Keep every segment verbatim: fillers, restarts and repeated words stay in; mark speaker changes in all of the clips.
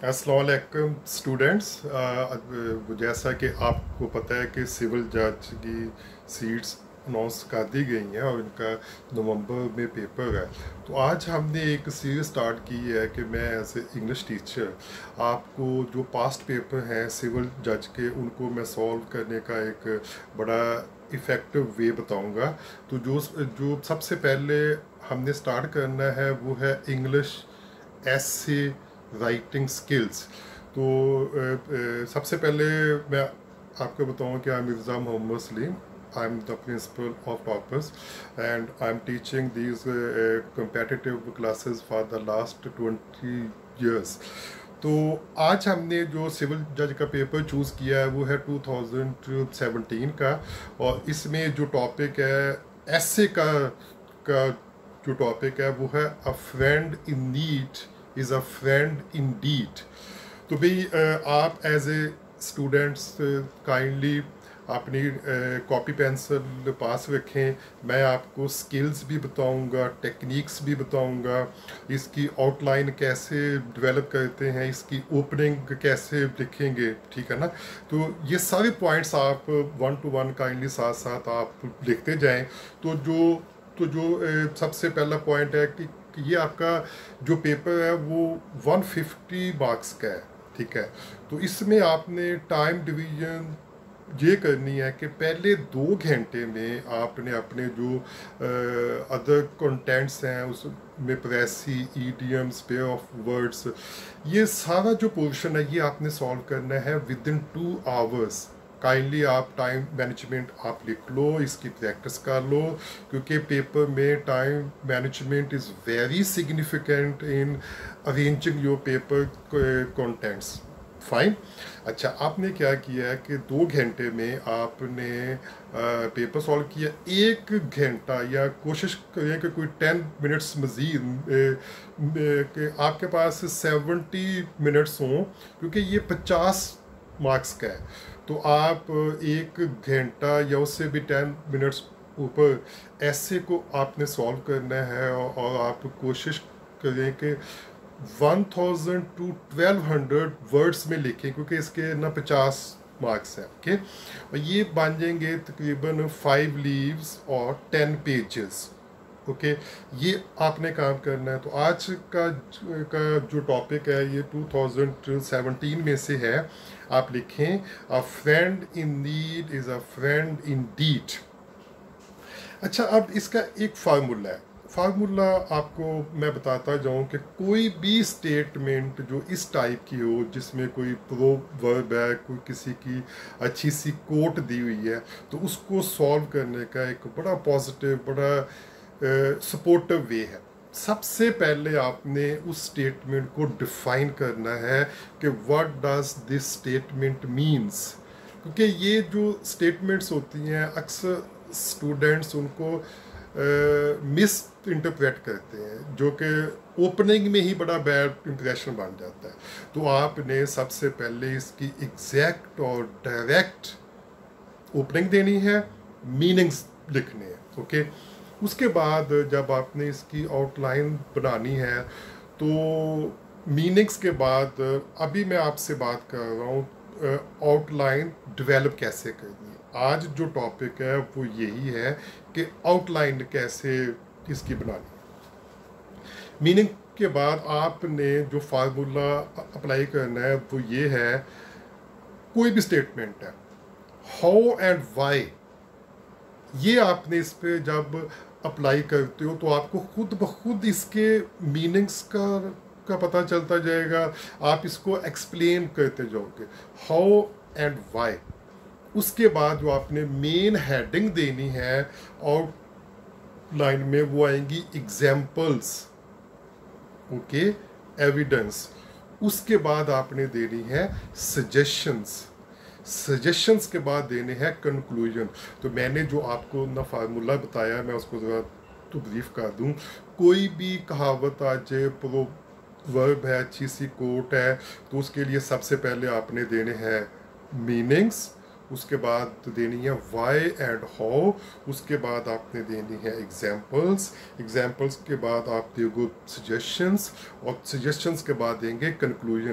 Speaker 1: अस्सलाम वालेकुम स्टूडेंट्स। जैसा कि आपको पता है कि सिविल जज की सीट्स अनाउंस कर दी गई हैं और इनका नवंबर में पेपर है। तो आज हमने एक सीरीज स्टार्ट की है कि मैं एज ए इंग्लिश टीचर आपको जो पास्ट पेपर हैं सिविल जज के उनको मैं सॉल्व करने का एक बड़ा इफ़ेक्टिव वे बताऊंगा। तो जो जो सबसे पहले हमने स्टार्ट करना है वो है इंग्लिश एसे राइटिंग स्किल्स। तो अ, अ, सबसे पहले मैं आपको बताऊं कि I am Mirza Mohammad Salim. I am the principal of toppers and I am teaching these competitive classes for the last twenty years. तो आज हमने जो सिविल जज का पेपर चूज़ किया है वो है टू थाउजेंड सेवेंटीन का, और इसमें जो टॉपिक है एसे का का जो टॉपिक है वो है a friend in need is a friend in deed. तो भाई अ, आप एज ए स्टूडेंट्स काइंडली अपनी कॉपी पेंसिल पास रखें। मैं आपको स्किल्स भी बताऊंगा, टेक्निक्स भी बताऊंगा, इसकी आउटलाइन कैसे डेवलप करते हैं, इसकी ओपनिंग कैसे लिखेंगे, ठीक है ना। तो ये सारे पॉइंट्स आप वन टू वन काइंडली साथ साथ आप लिखते जाएं। तो जो तो जो अ, सबसे पहला पॉइंट है कि कि ये आपका जो पेपर है वो वन फिफ्टी मार्क्स का है, ठीक है। तो इसमें आपने टाइम डिवीजन ये करनी है कि पहले दो घंटे में आपने अपने जो अदर कंटेंट्स हैं उसमें precis, idioms, pair of words, ये सारा जो पोर्शन है ये आपने सॉल्व करना है within two hours. Kindly आप टाइम मैनेजमेंट आप लिख लो, इसकी प्रैक्टिस कर लो, क्योंकि पेपर में time management is very significant in arranging your paper contents. Fine. अच्छा, आपने क्या किया है कि दो घंटे में आपने पेपर सॉल्व किया। एक घंटा या कोशिश करें कि कोई टेन मिनट्स मज़ीद कि आपके पास सेवेंटी मिनट्स हों, क्योंकि ये पचास मार्क्स का है। तो आप एक घंटा या उससे भी टेन मिनट्स ऊपर ऐसे को आपने सॉल्व करना है, और, और आप कोशिश करें कि one thousand two twelve hundred words में लिखें, क्योंकि इसके ना पचास मार्क्स हैं, ओके। और ये बन जाएंगे तकरीबन फाइव लीव्स और टेन पेजेस, ओके। ये आपने काम करना है। तो आज का का जो टॉपिक है ये टू थाउजेंड सेवेंटीन में से है। आप लिखें a friend in need is a friend in deed. अच्छा, अब इसका एक फार्मूला है। फार्मूला आपको मैं बताता जाऊं कि कोई भी स्टेटमेंट जो इस टाइप की हो, जिसमें कोई प्रोवर्ब है, कोई किसी की अच्छी सी कोट दी हुई है, तो उसको सॉल्व करने का एक बड़ा पॉजिटिव, बड़ा सपोर्टिव वे है। सबसे पहले आपने उस स्टेटमेंट को डिफाइन करना है कि what does this statement means, क्योंकि ये जो स्टेटमेंट्स होती हैं अक्सर स्टूडेंट्स उनको मिस इंटरप्रेट करते हैं, जो कि ओपनिंग में ही बड़ा बैड इंप्रेशन बन जाता है। तो आपने सबसे पहले इसकी एग्जैक्ट और डायरेक्ट ओपनिंग देनी है, मीनिंग्स लिखने हैं, ओके। उसके बाद जब आपने इसकी आउटलाइन बनानी है, तो मीनिंग्स के बाद अभी मैं आपसे बात कर रहा हूँ आउटलाइन डेवलप कैसे करनी है। आज जो टॉपिक है वो यही है कि आउटलाइन कैसे इसकी बनानी है। मीनिंग के बाद आपने जो फार्मूला अप्लाई करना है वो ये है, कोई भी स्टेटमेंट है, हाउ एंड व्हाई, ये आपने इस पे जब अप्लाई करते हो तो आपको खुद ब खुद इसके मीनिंग्स का का पता चलता जाएगा। आप इसको एक्सप्लेन करते जाओगे, हाउ एंड व्हाई। उसके बाद जो आपने मेन हेडिंग देनी है आउटलाइन में, वो आएंगी एग्जाम्पल्स, ओके, एविडेंस। उसके बाद आपने देनी है सजेशंस, सजेशंस के बाद देने हैं कंक्लूजन। तो मैंने जो आपको ना फार्मूला बताया, मैं उसको ज़रा तो ब्रीफ कर दूं। कोई भी कहावत आ जाए, प्रोवर्ब है, अच्छी सी कोट है, तो उसके लिए सबसे पहले आपने देने हैं मीनिंग्स, उसके बाद देनी है वाई एंड हाउ, उसके बाद आपने देनी है एग्जाम्पल्स, एग्जाम्पल्स के बाद आप दोगे सजेशंस, और सजेशंस के बाद देंगे conclusion.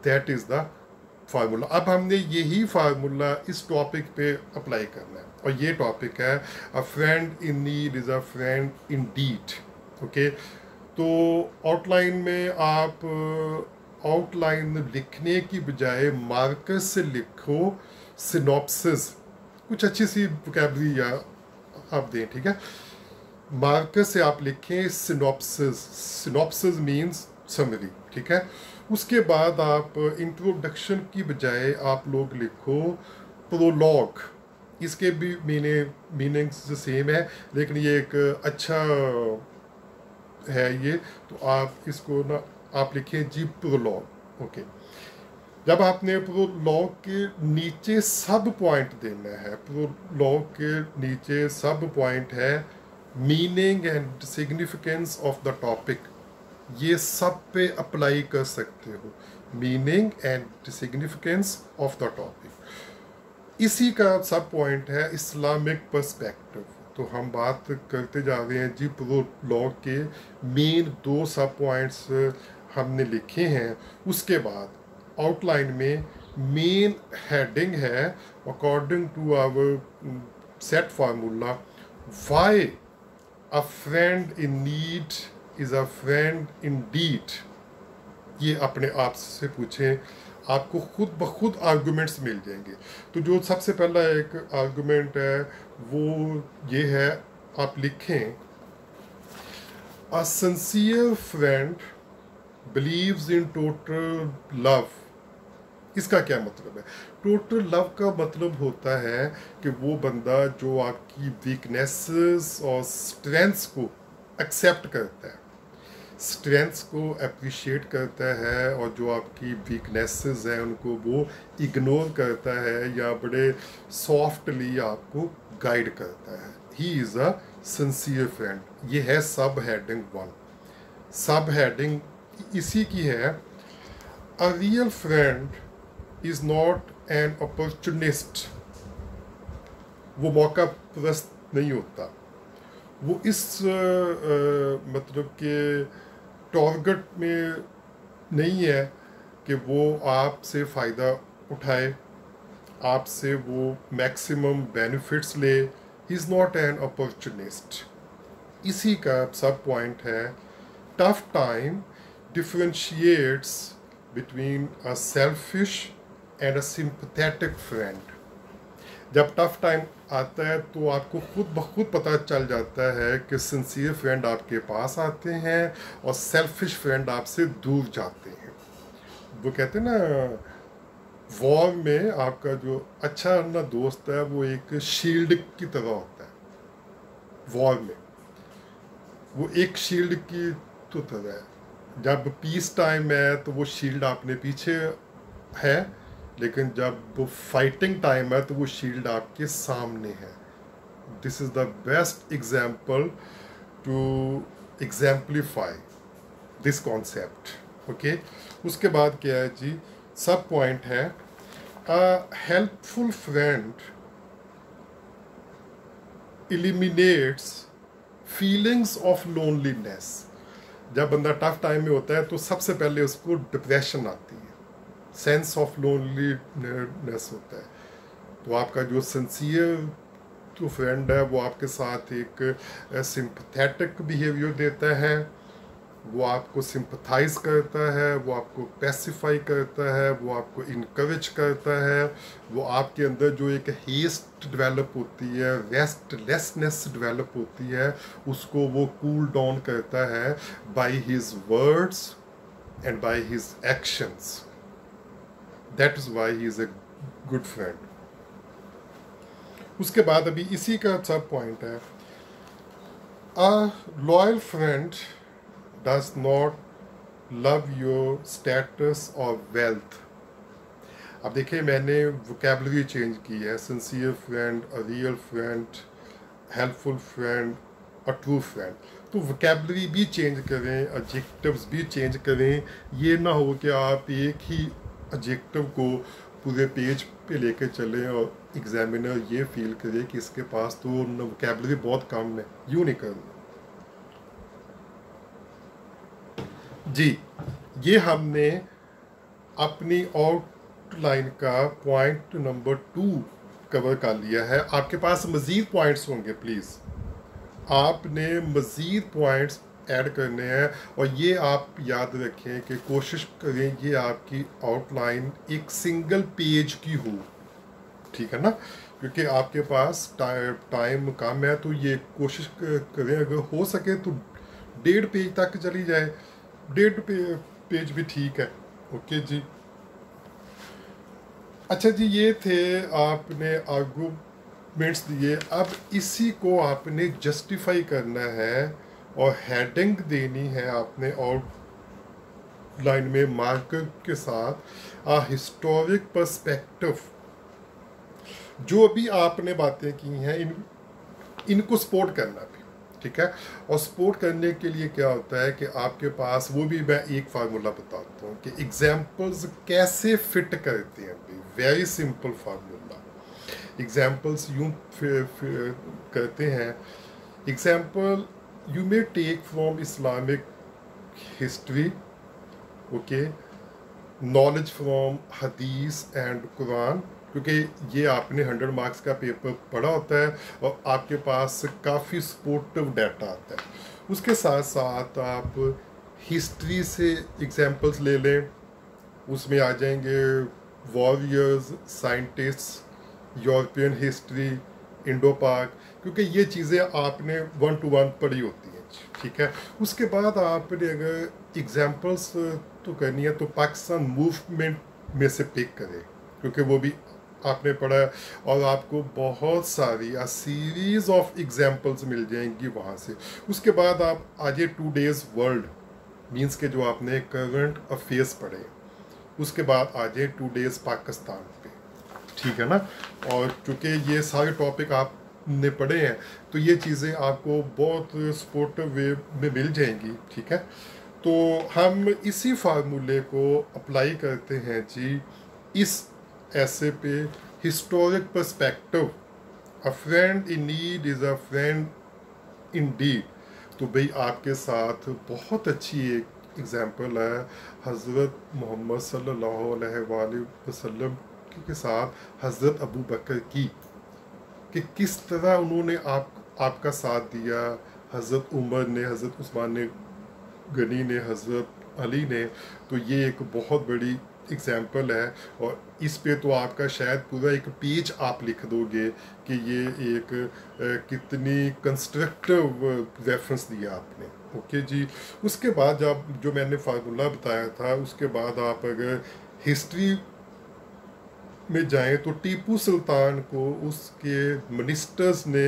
Speaker 1: That is the formula. अब हमने यही फार्मूला इस टॉपिक पे अप्लाई करना है, और ये टॉपिक है a friend in need is a friend in deed. Okay, तो आउटलाइन में आप आउटलाइन लिखने की बजाय मार्कस से लिखो सिनॉप्सिस, कुछ अच्छी सी वोकैबुलरी आप दें, ठीक है। मार्कस से आप लिखें सिनॉप्सिस, सिनॉप्सिस मीन्स समरी, ठीक है। उसके बाद आप इंट्रोडक्शन की बजाय आप लोग लिखो प्रोलॉग, इसके भी मीने मीनिंग्स सेम है, लेकिन ये एक अच्छा है ये, तो आप इसको ना आप लिखें जी प्रोलॉग। ओके, जब आपने प्रोलॉग के नीचे सब पॉइंट देना है, प्रोलॉग के नीचे सब पॉइंट है meaning and significance of the topic, ये सब पे अप्लाई कर सकते हो, meaning and significance of the topic. इसी का सब पॉइंट है इस्लामिक पर्सपेक्टिव। तो हम बात करते जा रहे हैं जी प्रोलॉग के मेन दो सब पॉइंट्स हमने लिखे हैं। उसके बाद आउटलाइन में मेन हेडिंग है according to our set formula, why a friend in need is a friend in deed. ये अपने आप से पूछें, आपको खुद ब खुद आर्गूमेंट्स मिल जाएंगे। तो जो सबसे पहला एक आर्गूमेंट है वो ये है, आप लिखें a sincere friend believes in total love. इसका क्या मतलब है? टोटल लव का मतलब होता है कि वो बंदा जो आपकी वीकनेसेस और स्ट्रेंथ्स को एक्सेप्ट करता है, स्ट्रेंथ्स को अप्रिशिएट करता है, और जो आपकी वीकनेसेस हैं उनको वो इग्नोर करता है या बड़े सॉफ्टली आपको गाइड करता है। He is a sincere friend. ये है सब हेडिंग वन। सब हेडिंग इसी की है, a real friend is not an opportunist. वो मौका परस्त नहीं होता, वो इस आ, आ, मतलब के टारगेट में नहीं है कि वो आपसे फ़ायदा उठाए, आपसे वो मैक्सिमम बेनिफिट्स ले। He is not an opportunist. इसी का सब पॉइंट है, tough time differentiates between a selfish and a sympathetic friend. जब टफ टाइम आता है तो आपको खुद ब खुद पता चल जाता है कि सिंसियर फ्रेंड आपके पास आते हैं और सेल्फिश फ्रेंड आपसे दूर जाते हैं। वो कहते हैं ना, वॉर में आपका जो अच्छा ना दोस्त है वो एक शील्ड की तरह होता है। वॉर में वो एक शील्ड की तो तरह है। जब पीस टाइम है तो वो शील्ड आपने पीछे है, लेकिन जब वो फाइटिंग टाइम है तो वो शील्ड आपके सामने है। This is the best example to exemplify this concept. Okay, उसके बाद क्या है जी, सब पॉइंट है, a helpful friend eliminates feelings of loneliness. जब बंदा टफ टाइम में होता है तो सबसे पहले उसको डिप्रेशन आती है, सेंस ऑफ लोनलीनेस होता है। तो आपका जो सिंसियर तो फ्रेंड है वो आपके साथ एक सिंपैथेटिक बिहेवियर देता है, वो आपको सिंपथाइज करता है, वो आपको पैसिफाई करता है, वो आपको इनकरेज करता है, वो आपके अंदर जो एक हेस्ट डेवलप होती है, रेस्टलेसनेस डेवलप होती है, उसको वो कूल डाउन करता है by his words and by his actions. That is why he is a good friend. उसके बाद अभी इसी का सब पॉइंट है, a loyal friend does not love your status और वेल्थ। अब देखिए मैंने वोकैबुलरी चेंज की है, sincere friend, a real friend, helpful friend, a true friend. तो वोकैबुलरी भी चेंज करें, एडजेक्टिव्स भी चेंज करें। ये ना हो कि आप एक ही एडजेक्टिव को पूरे पेज पे लेके चलें और एग्जामिनर ये फील करे कि इसके पास तो वोकैबुलरी बहुत कम है। यूँ नहीं करना जी। ये हमने अपनी आउटलाइन का पॉइंट नंबर टू कवर कर लिया है। आपके पास मज़ीद पॉइंट्स होंगे, प्लीज़ आपने मज़ीद पॉइंट्स ऐड करने हैं। और ये आप याद रखें कि कोशिश करें ये आपकी आउटलाइन एक सिंगल पेज की हो, ठीक है ना, क्योंकि आपके पास टाइम कम है। तो ये कोशिश करें अगर हो सके तो डेढ़ पेज तक चली जाए, डेढ़ पे, पेज भी ठीक है। ओके जी। अच्छा जी, ये थे आपने आर्गूमेंट्स दिए। अब इसी को आपने जस्टिफाई करना है और हेडिंग देनी है आपने आउटलाइन में मार्कर के साथ। आ हिस्टोरिक पर्सपेक्टिव, जो भी आपने बातें की हैं इन इनको सपोर्ट करना भी, ठीक है। और सपोर्ट करने के लिए क्या होता है कि आपके पास, वो भी मैं एक फार्मूला बताता हूँ कि एग्जाम्पल्स कैसे फिट करते हैं। Very simple formula. एग्जाम्पल्स यूँ करते हैं। Example you may take from Islamic history, okay, knowledge from हदीस एंड कुरान, क्योंकि ये आपने हंड्रेड मार्क्स का पेपर पढ़ा होता है और आपके पास काफ़ी सपोर्टिव डाटा आता है। उसके साथ साथ आप हिस्ट्री से एग्जाम्पल्स ले लें, उसमें आ जाएंगे warriors, scientists, European history, Indo Pak, क्योंकि ये चीज़ें आपने वन टू वन पढ़ी होती हैं, ठीक है। उसके बाद आपने अगर एग्जाम्पल्स तो करनी है तो पाकिस्तान मूवमेंट में से पिक करें, क्योंकि वो भी आपने पढ़ा है और आपको बहुत सारी आ सीरीज ऑफ एग्जाम्पल्स मिल जाएंगी वहाँ से। उसके बाद आप आज टू डेज वर्ल्ड मींस के जो आपने करंट अफेयर्स पढ़े, उसके बाद आ जाए टू डेज पाकिस्तान पे, ठीक है ना। और चूँकि ये सारे टॉपिक आपने पढ़े हैं तो ये चीज़ें आपको बहुत सपोर्टिव वे में मिल जाएंगी, ठीक है। तो हम इसी फार्मूले को अप्लाई करते हैं जी इस ऐसे पे, historic perspective, a friend in need is a friend in deed. तो भाई आपके साथ बहुत अच्छी एक एग्जाम्पल है हज़रत मोहम्मद सल्लल्लाहु अलैहि वसल्लम के साथ हज़रत अबू बकर की, कि किस तरह उन्होंने आप आपका साथ दिया, हज़रत उमर ने, हज़रत उस्मान ने गनी ने, हज़रत अली ने। तो ये एक बहुत बड़ी एग्जाम्पल है और इस पे तो आपका शायद पूरा एक पेज आप लिख दोगे कि ये एक आ, कितनी कंस्ट्रक्टिव रेफरेंस दिया आपने। ओके जी। उसके बाद जब जो मैंने फार्मूला बताया था, उसके बाद आप अगर हिस्ट्री में जाएं तो टीपू सुल्तान को उसके मिनिस्टर्स ने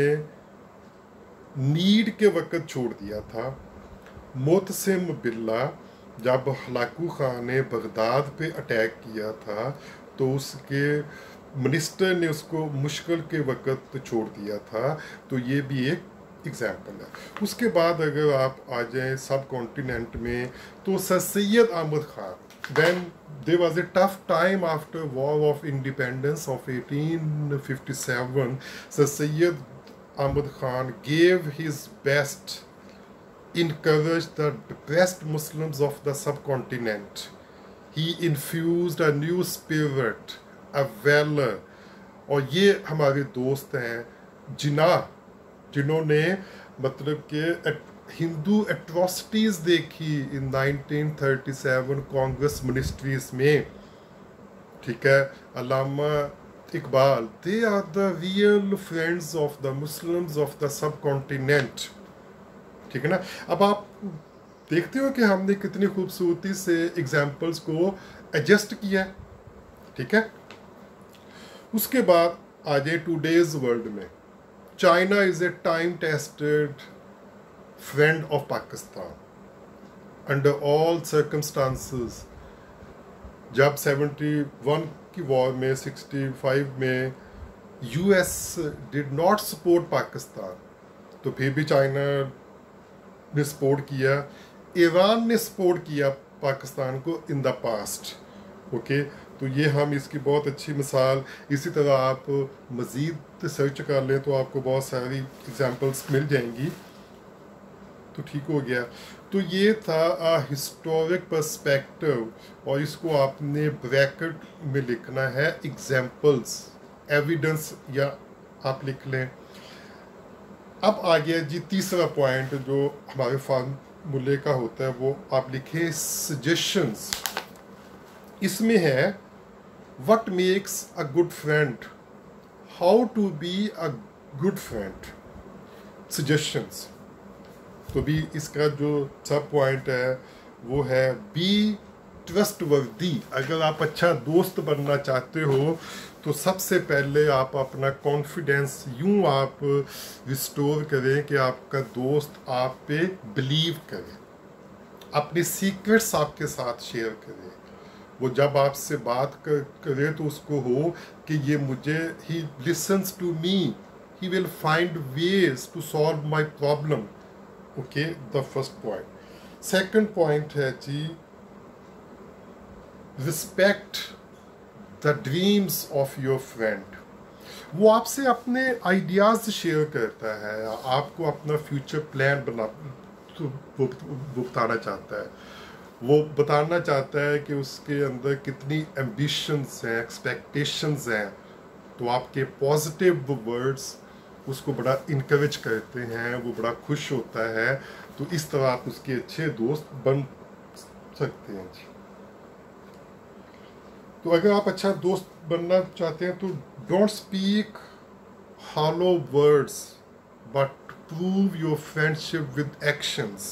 Speaker 1: नीड के वक़्त छोड़ दिया था। मोतसिम बिल्ला, जब हलाकू खान ने बगदाद पे अटैक किया था तो उसके मिनिस्टर ने उसको मुश्किल के वक़्त छोड़ दिया था। तो ये भी एक एग्जाम्पल है। उसके बाद अगर आप आ जाएं सब कॉन्टिनेंट में तो sir Syed Ahmad Khan, when there was a tough time after war of independence of eighteen fifty-seven, Sir Syed Ahmad Khan gave his best, encouraged the depressed Muslims of the subcontinent. He infused a new spirit, a valor. और ये हमारे दोस्त हैं जिन्ना जिन्होंने मतलब कि Hindu atrocities देखी in nineteen thirty seven Congress ministries में, ठीक है। Allama Iqbal, they are the real friends of the Muslims of the subcontinent, ठीक है ना। अब आप देखते हो कि हमने कितनी खूबसूरती से एग्जाम्पल्स को एडजस्ट किया है, ठीक है। उसके बाद आ जाए टूडेज वर्ल्ड में, China is a time tested friend of Pakistan under all circumstances. जब सेवेंटी वन की वॉर में, सिक्सटी फाइव में US did not support Pakistan, तो फिर भी चाइना ने सपोर्ट किया। ईरान ने सपोर्ट किया पाकिस्तान को इन द पास्ट, ओके। तो ये हम इसकी बहुत अच्छी मिसाल, इसी तरह आप मज़ीद सर्च कर लें तो आपको बहुत सारी एग्जांपल्स मिल जाएंगी। तो ठीक हो गया। तो ये था हिस्टोरिक पर्सपेक्टिव, और इसको आपने ब्रैकेट में लिखना है एग्जाम्पल्स, एविडेंस, या आप लिख लें। अब आ गया जी तीसरा पॉइंट जो हमारे फार्मूले का होता है, वो आप लिखे सजेशंस। इसमें है what makes a good friend, how to be a good friend, suggestions. तो भी इसका जो सब पॉइंट है वो है बी ट्रस्टवर्दी। अगर आप अच्छा दोस्त बनना चाहते हो तो सबसे पहले आप अपना कॉन्फिडेंस यूं आप रिस्टोर करें कि आपका दोस्त आप पे बिलीव करे, अपने सीक्रेट्स आपके साथ शेयर करे। वो जब आपसे बात कर, करे तो उसको हो कि ये मुझे, he listens to me, he will find ways to solve my problem. Okay, the first point. Second point है जी respect the dreams of your friend. वो आपसे अपने आइडियाज शेयर करता है, आपको अपना फ्यूचर प्लान बना तो वो, वो बताना चाहता है, वो बताना चाहता है कि उसके अंदर कितनी एम्बिशंस हैं, एक्सपेक्टेशंस हैं। तो आपके पॉजिटिव वर्ड्स उसको बड़ा इनकरेज करते हैं, वो बड़ा खुश होता है। तो इस तरह आप उसके अच्छे दोस्त बन सकते हैं जी। तो अगर आप अच्छा दोस्त बनना चाहते हैं तो don't speak hollow words but prove your friendship with actions.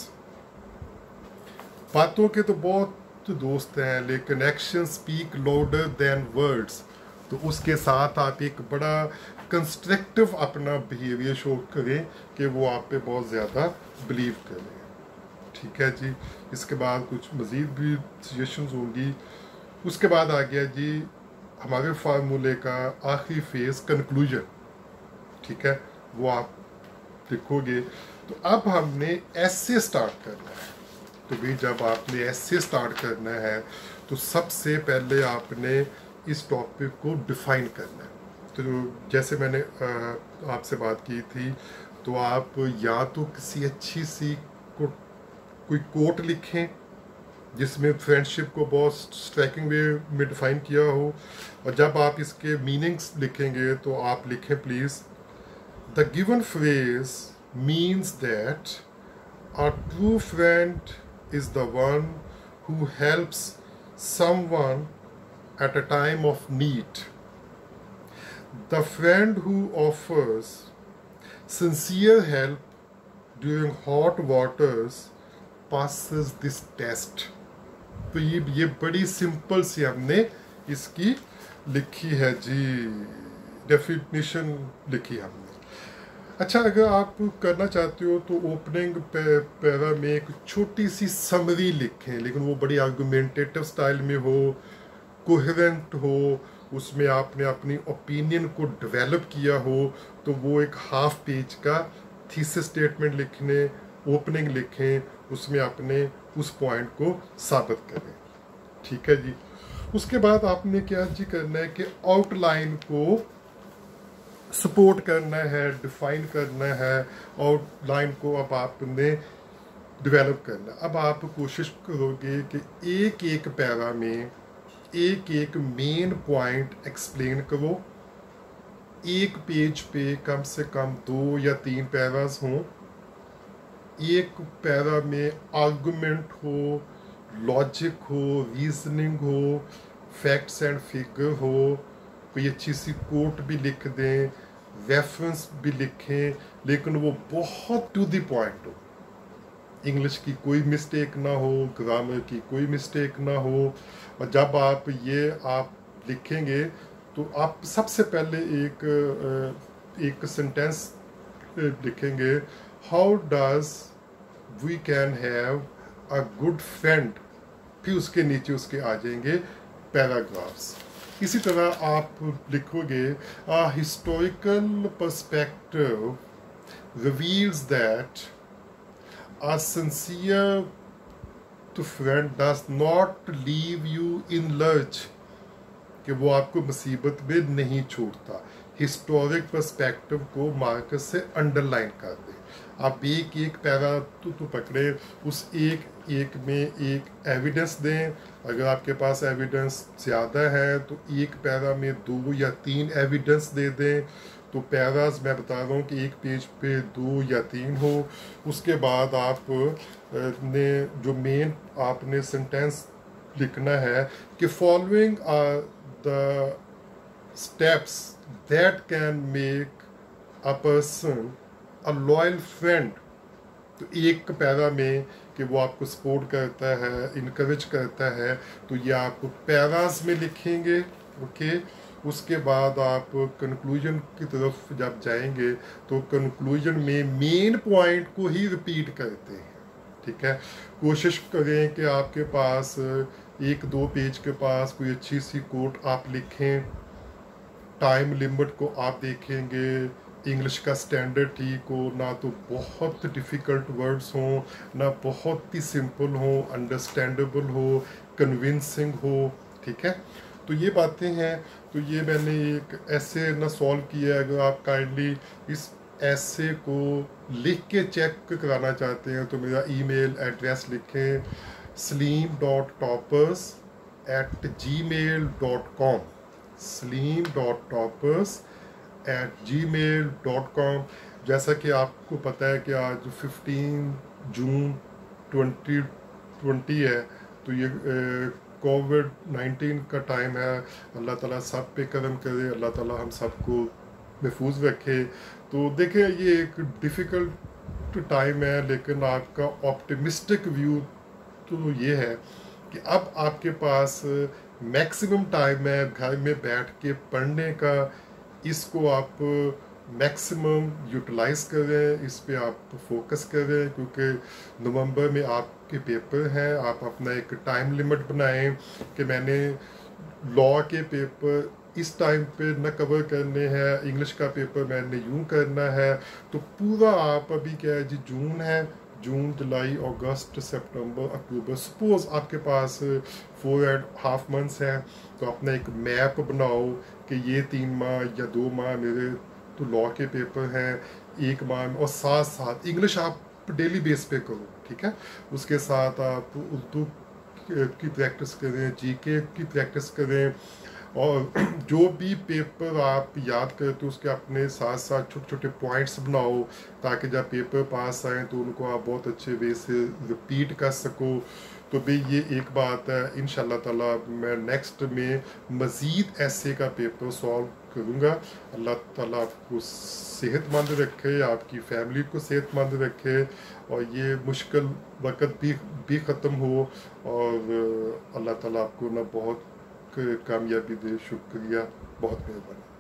Speaker 1: बातों के तो बहुत दोस्त हैं, लेकिन action speak louder than words. तो उसके साथ आप एक बड़ा कंस्ट्रक्टिव अपना बिहेवियर शो करें कि वो आप पे बहुत ज़्यादा बिलीव करें। ठीक है जी। इसके बाद कुछ मज़ीद भी सजेशंस होंगी। उसके बाद आ गया जी हमारे फार्मूले का आखिरी फेज, कंक्लूजन। ठीक है, वो आप लिखोगे। तो अब हमने ऐसे स्टार्ट करना है। तो भी जब आपने ऐसे स्टार्ट करना है तो सबसे पहले आपने इस टॉपिक को डिफाइन करना है। तो जैसे मैंने आपसे बात की थी, तो आप या तो किसी अच्छी सी को कोई कोट लिखें जिसमें फ्रेंडशिप को बहुत स्ट्राइकिंग वे में डिफाइन किया हो, और जब आप इसके मीनिंग्स लिखेंगे तो आप लिखें please, the given phrase means that a true friend is the one who helps someone at a time of need. The friend who offers sincere help during hot waters passes this test. तो ये ये बड़ी simple सी हमने इसकी लिखी है जी, definition लिखी हमने। अच्छा, अगर आप करना चाहते हो तो ओपनिंग पैरा में एक छोटी सी समरी लिखें, लेकिन वो बड़ी आर्गुमेंटेटिव स्टाइल में हो, कोहेरेंट हो, उसमें आपने अपनी ओपिनियन को डेवलप किया हो। तो वो एक हाफ पेज का थीसिस स्टेटमेंट लिखने, ओपनिंग लिखें, उसमें अपने उस पॉइंट को साबित करें। ठीक है जी। उसके बाद आपने क्या जी करना है कि आउटलाइन को सपोर्ट करना है, डिफाइन करना है, आउटलाइन को अब आपने डेवलप करना। अब आप कोशिश करोगे कि एक एक पैरा में एक एक मेन पॉइंट एक्सप्लेन करो। एक पेज पे कम से कम दो या तीन पैरास हों। एक पैरा में आर्गुमेंट हो, लॉजिक हो, रीजनिंग हो, फैक्ट्स एंड फिगर हो, कोई अच्छी सी कोट भी लिख दें, रेफरेंस भी लिखें, लेकिन वो बहुत टू द पॉइंट हो। इंग्लिश की कोई मिस्टेक ना हो, ग्रामर की कोई मिस्टेक ना हो। और जब आप ये आप लिखेंगे तो आप सबसे पहले एक एक सेंटेंस लिखेंगे, how does we can have a good friend. फिर उसके नीचे उसके आ जाएंगे पैराग्राफ्स। इसी तरह आप लिखोगे, a historical perspective reveals that a sincere to friend does not leave you in lurch, कि वो आपको मुसीबत में नहीं छोड़ता। हिस्टोरिक पर्सपेक्टिव को मार्कर से अंडरलाइन कर दें। आप एक एक पैरा तो, तो पकड़े, उस एक एक में एक एविडेंस दें। अगर आपके पास एविडेंस ज़्यादा है तो एक पैरा में दो या तीन एविडेंस दे दें। तो पैराज मैं बता रहा हूँ कि एक पेज पे दो या तीन हो। उसके बाद आप ने जो मेन आपने सेंटेंस लिखना है कि following are the steps that can make a person a loyal friend. तो एक पैरा में कि वो आपको सपोर्ट करता है, इनकरेज करता है, तो ये आप पैराज में लिखेंगे। ओके, उसके बाद आप कंक्लूजन की तरफ जब जाएंगे तो कंक्लूजन में मेन पॉइंट को ही रिपीट करते हैं। ठीक है, कोशिश करें कि आपके पास एक दो पेज के पास कोई अच्छी सी कोट आप लिखें। टाइम लिमिट को आप देखेंगे, इंग्लिश का स्टैंडर्ड ठीक हो, ना तो बहुत डिफ़िकल्ट वर्ड्स हों, ना बहुत ही सिंपल हो, अंडरस्टैंडेबल हो, कन्विंसिंग हो। ठीक है, तो ये बातें हैं। तो ये मैंने एक ऐसे ना सॉल्व किया है। अगर आप काइंडली इस ऐसे को लिख के चेक कराना चाहते हैं तो मेरा ईमेल एड्रेस लिखें, Salim dot toppers at Gmail dot com Salim dot toppers at Gmail dot com. जैसा कि आपको पता है कि आज फिफ्टीन जून ट्वेंटी ट्वेंटी है, तो ये कोविड नाइन्टीन का टाइम है। अल्लाह ताला सब पे करम करे, अल्लाह ताला हम सबको महफूज रखे। तो देखिए, ये एक डिफ़िकल्ट टाइम है, लेकिन आपका ऑप्टिमिस्टिक व्यू तो ये है कि अब आपके पास मैक्सिमम टाइम है घर में बैठ के पढ़ने का। इसको आप मैक्सिमम यूटिलाइज करें, इस पे आप फोकस करें, क्योंकि नवंबर में आपके पेपर हैं। आप अपना एक टाइम लिमिट बनाएं कि मैंने लॉ के पेपर इस टाइम पे न कवर करने हैं, इंग्लिश का पेपर मैंने यूं करना है। तो पूरा आप अभी क्या है जी, जून है, जून जुलाई अगस्त सितंबर अक्टूबर, सपोज आपके पास फोर एंड हाफ मंथ्स हैं, तो अपना एक मैप बनाओ कि ये तीन माह या दो माह मेरे तो लॉ के पेपर हैं, एक माह में, और साथ साथ इंग्लिश आप डेली बेस पे करो। ठीक है, उसके साथ आप उर्दू की प्रैक्टिस करें, जीके की प्रैक्टिस करें, और जो भी पेपर आप याद करते हो उसके अपने साथ साथ छोटे छोटे पॉइंट्स बनाओ, ताकि जब पेपर पास आए तो उनको आप बहुत अच्छे वे से रिपीट कर सको। तो भाई ये एक बात है। इंशाल्लाह ताला मैं नेक्स्ट में मज़ीद ऐसे का पेपर सॉल्व करूँगा। अल्लाह ताला आपको सेहतमंद रखे, आपकी फैमिली को सेहतमंद रखे, और ये मुश्किल वक़्त भी भी ख़त्म हो, और अल्लाह ताला आपको ना बहुत कामयाबी दे। शुक्रिया, बहुत मेहरबानी।